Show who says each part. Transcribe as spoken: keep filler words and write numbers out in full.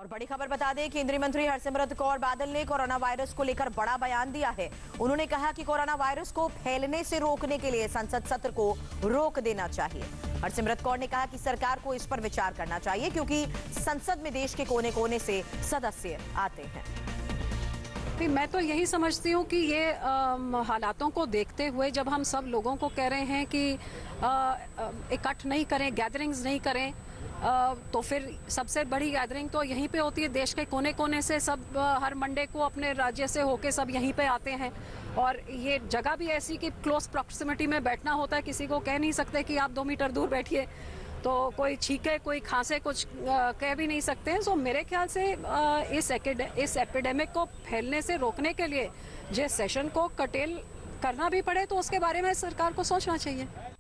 Speaker 1: और बड़ी खबर बता दें, केंद्रीय मंत्री हरसिमरत कौर बादल ने कोरोना वायरस को लेकर बड़ा बयान दिया है। उन्होंने कहा कि कोरोना वायरस को फैलने से रोकने के लिए संसद सत्र को रोक देना चाहिए। हरसिमरत कौर ने कहा कि सरकार को इस पर विचार करना चाहिए क्योंकि संसद में देश के कोने कोने से सदस्य आते हैं।
Speaker 2: मैं तो यही समझती हूँ कि ये हालातों को देखते हुए जब हम सब लोगों को कह रहे हैं कि इकट्ठ नहीं करें, गैदरिंग्स नहीं करें, आ, तो फिर सबसे बड़ी गैदरिंग तो यहीं पे होती है। देश के कोने कोने से सब आ, हर मंडे को अपने राज्य से होके सब यहीं पे आते हैं और ये जगह भी ऐसी कि क्लोज प्रॉक्सिमिटी में बैठना होता है। किसी को कह नहीं सकते कि आप दो मीटर दूर बैठिए, तो कोई छींके कोई खांसे कुछ आ, कह भी नहीं सकते हैं। सो मेरे ख्याल से आ, इस इस एपिडेमिक को फैलने से रोकने के लिए जिस सेशन को कटेल करना भी पड़े तो उसके बारे में सरकार को सोचना चाहिए।